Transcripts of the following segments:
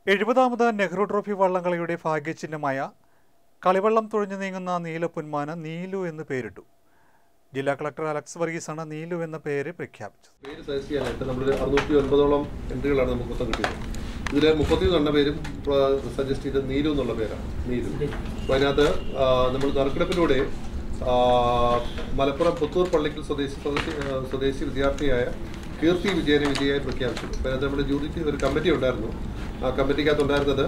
70ാമത് Nehru trophy വള്ളംകളിയുടെ ഭാഗ്യചിഹ്നമായ കളിവള്ളം തുഴഞ്ഞു നീങ്ങുന്ന നീലപ്പൊന്മാന് നീലു എന്ന് പേരിട്ടു. ജില്ലാ കളക്ടർ അലക്സ് വർഗീസാണ് നീലു എന്ന പേര് പ്രഖ്യാപിച്ചത്. പേര് സജസ്റ്റ് ചെയ്യാനായിട്ട് നമ്മൾ 690ഓളം എൻട്രികളാണ് നമുക്ക് മൊത്തം കിട്ടിയത്. ഇതിൽ 31 പേരും സജസ്റ്റ് ചെയ്തത് നീലു എന്നുള്ള പേരാണ്. നീലു. അപ്പോൾ അതിനകത്ത് നമ്മൾ നറുക്കെടുപ്പിലൂടെ മലപ്പുറം പുത്തൂർ പള്ളിക്കൽ സ്വദേശി വിദ്യാർത്ഥിയായ കീർത്തി വിജയനെ വിജയായി പ്രഖ്യാപിച്ചു. അപ്പോൾ അതിനകത്ത് നമ്മുടെ ജൂറിക്ക് ഒരു കമ്മിറ്റി ഉണ്ടായിരുന്നു. ആ കമ്മിറ്റിക്കകത്തുണ്ടായിരുന്നത്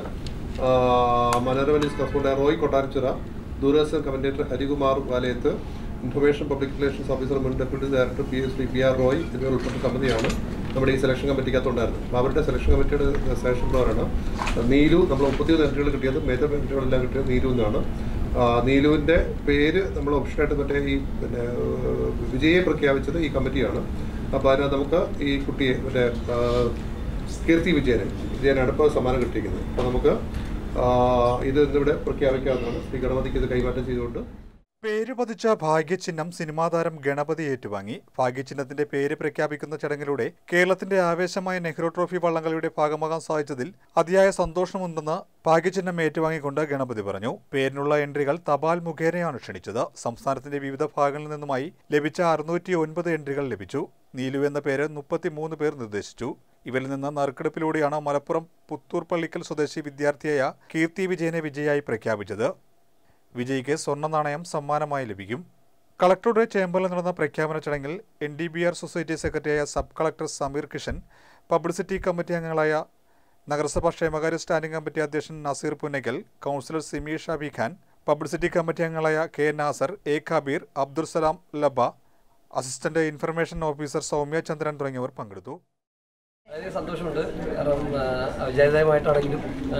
Manorama news correspondent Roy Kottarachira, Doordarshan commentator Harikumar Valayath, information public relations officer മുൻ ഡെപ്യൂട്ടി ഡയറക്ടർ PR റോയ് എന്നിവർ ഉൾപ്പെട്ട സമിതിയാണ് നമ്മുടെ ഈ സെലക്ഷൻ കമ്മിറ്റിക്കകത്തുണ്ടായിരുന്നത്. അപ്പോൾ അവരുടെ സെലക്ഷൻ കമ്മിറ്റിയുടെ സെലക്ഷൻ പ്രകാരമാണ് നീലു നമ്മൾ 31 എൻട്രികൾ കിട്ടിയത്. മേജർ എൻട്രികളെല്ലാം കിട്ടിയത് നീലു എന്നാണ്. നീലുവിൻ്റെ പേര് നമ്മൾ ഓപ്ഷനായിട്ട് മറ്റേ ഈ വിജയെ പ്രഖ്യാപിച്ചത് ഈ കമ്മിറ്റിയാണ്. അപ്പോൾ അതിനകത്ത് നമുക്ക് ഈ കുട്ടിയെ മറ്റേ കീർത്തി വിജയനാണ് ഇപ്പോൾ സമ്മാനം കിട്ടിയിരിക്കുന്നത്. അപ്പോൾ നമുക്ക് ഇത് ഇന്നിവിടെ പ്രഖ്യാപിക്കാവുന്നതാണ്. ശ്രീ ഗണപതിക്ക് ഇത് കൈമാറ്റം ചെയ്തുകൊണ്ട് പേര് പതിച്ച ഭാഗ്യചിഹ്നം സിനിമാ താരം ഗണപതി ഏറ്റുവാങ്ങി. ഭാഗ്യചിഹ്നത്തിന്റെ പേര് പ്രഖ്യാപിക്കുന്ന ചടങ്ങിലൂടെ കേരളത്തിന്റെ ആവേശമായ നെഹ്റു ട്രോഫി വള്ളംകളിയുടെ ഭാഗമാകാൻ സാധിച്ചതിൽ അതിയായ സന്തോഷമുണ്ടെന്ന് ഭാഗ്യചിഹ്നം ഏറ്റുവാങ്ങിക്കൊണ്ട് ഗണപതി പറഞ്ഞു. പേരിനുള്ള എൻട്രികൾ തപാൽ മുഖേനയാണ് ക്ഷണിച്ചത്. സംസ്ഥാനത്തിന്റെ വിവിധ ഭാഗങ്ങളിൽ നിന്നുമായി ലഭിച്ച 609 എൻട്രികൾ ലഭിച്ചു. നീലു എന്ന പേര് 33 പേർ നിർദ്ദേശിച്ചു. ഇവരിൽ നിന്ന് നറുക്കെടുപ്പിലൂടെയാണ് മലപ്പുറം പുത്തൂർ പള്ളിക്കൽ സ്വദേശി വിദ്യാർത്ഥിയായ കീർത്തി വിജയനെ വിജയായി പ്രഖ്യാപിച്ചത്. വിജയിക്ക് സ്വർണ്ണ നാണയം സമ്മാനമായി ലഭിക്കും. കളക്ടറുടെ ചേംബറിൽ നടന്ന പ്രഖ്യാപന ചടങ്ങിൽ NDBR സൊസൈറ്റി സെക്രട്ടറിയായ sub collector Sameer Kishan, publicity committee അംഗങ്ങളായ നഗരസഭാ ക്ഷേമകാര്യ സ്റ്റാൻഡിംഗ് കമ്മിറ്റി അധ്യക്ഷൻ Naseer Punnakkal, councillor Simi Shabi Khan, publicity committee അംഗങ്ങളായ K Nasar, A Kabeer, Abdul Salam Laba, assistant information officer Soumya Chandran തുടങ്ങിയവർ പങ്കെടുത്തു. വളരെ സന്തോഷമുണ്ട്. കാരണം വിജയദായമായിട്ടാണെങ്കിലും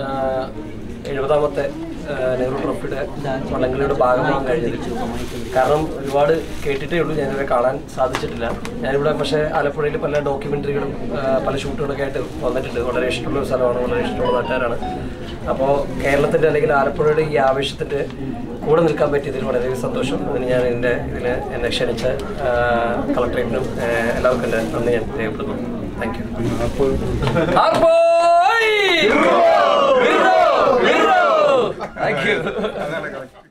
70ാമത്തെ നെഹ്റു ട്രോഫിയുടെ വള്ളംകളിയുടെ ഭാഗമാകാൻ കഴിഞ്ഞത്. കാരണം ഒരുപാട് കേട്ടിട്ടേ ഉള്ളൂ, ഞാനിവിടെ കാണാൻ സാധിച്ചിട്ടില്ല. ഞാനിവിടെ പക്ഷേ ആലപ്പുഴയിൽ പല ഡോക്യുമെൻ്ററികളും പല ഷൂട്ടുകളൊക്കെ ആയിട്ട് വന്നിട്ടുണ്ട്. വളരെ ഇഷ്ടമുള്ള ഒരു സ്ഥലമാണ്, വളരെ ഇഷ്ടമുള്ള നാട്ടുകാരാണ്. അപ്പോൾ കേരളത്തിൻ്റെ അല്ലെങ്കിൽ ആലപ്പുഴയുടെ ഈ ആവേശത്തിൻ്റെ കൂടെ നിൽക്കാൻ പറ്റിയതിൽ വളരെ സന്തോഷം. അതിന് ഞാൻ ഇതിൽ എന്നെ ക്ഷണിച്ച കളക്ടറേറ്റിനും എല്ലാവർക്കും എൻ്റെ നന്ദി ഞാൻ രേഖപ്പെടുത്തുന്നു. Thank U.